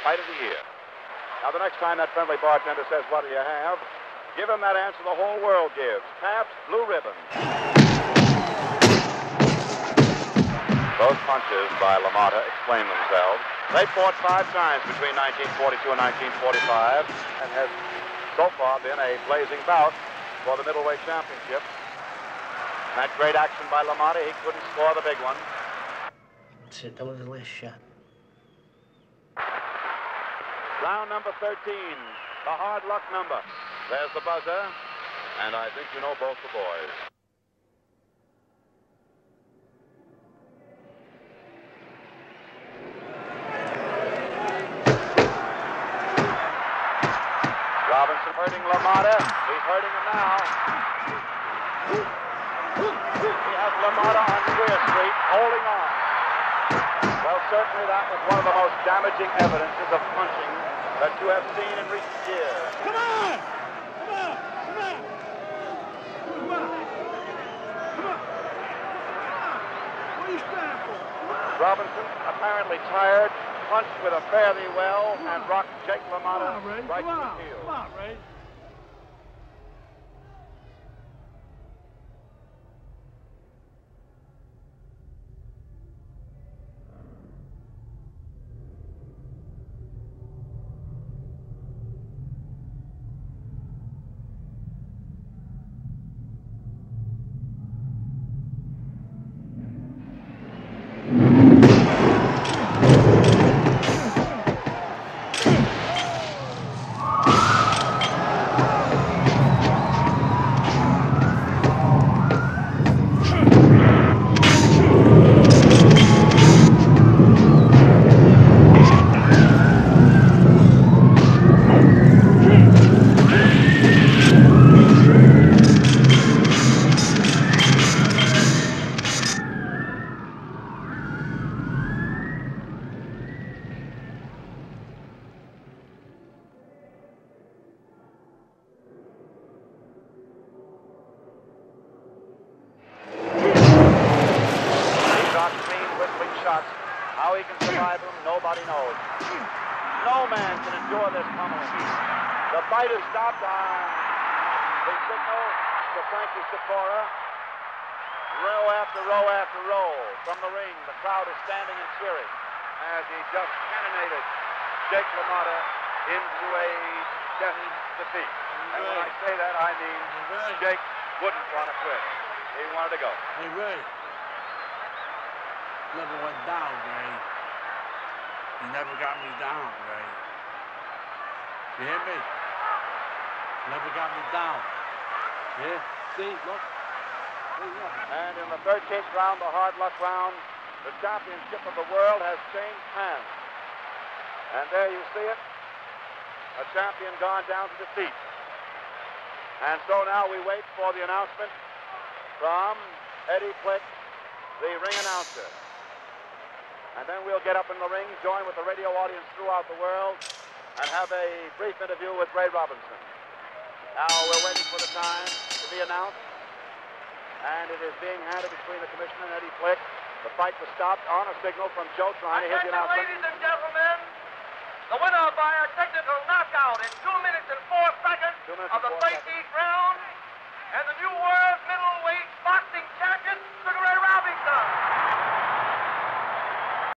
fight of the year. Now, the next time that friendly bartender says, "What do you have?" give him that answer the whole world gives. Pabst Blue Ribbon. Those punches by LaMotta explain themselves. They fought 5 times between 1942 and 1945 and has so far been a blazing bout for the middleweight championship. That great action by LaMotta, he couldn't score the big one. That's it, that was the last shot. Round number 13, the hard luck number. There's the buzzer, and I think you know both the boys. Robinson hurting LaMotta. He's hurting him now. He has LaMotta on Square Street, holding on. Well, certainly that was one of the most damaging evidences of punching that you have seen in recent years. Come on! Come on! Come on! Come on! Come on! What are you standing for? Robinson, apparently tired, punched with a fare thee well and rocked Jake LaMotta right to the heel. Come on, Ray. How he can survive them, nobody knows. No man can endure this pummeling. The fight is stopped on the signal to Frankie Sikora. Row after row after row from the ring. The crowd is standing and cheering as he just cannonaded Jake LaMotta into a death defeat. And when I say that, I mean Jake wouldn't want to quit. He wanted to go. Hey, Ray. Never went down, Ray. You never got me down, Ray. You hear me? Never got me down. Yeah? See? Look. See, look. And in the 13th round, the hard luck round, the championship of the world has changed hands. And there you see it. A champion gone down to defeat. And so now we wait for the announcement from Eddie Plick, the ring announcer. And then we'll get up in the ring, join with the radio audience throughout the world, and have a brief interview with Ray Robinson. Now we're waiting for the time to be announced, and it is being handed between the commissioner and Eddie Plick. The fight was stopped on a signal from Joe Trine. Here's the announcement. Ladies and gentlemen, the winner by a technical knockout in 2 minutes and 4 seconds of the 13th round, and the new world middle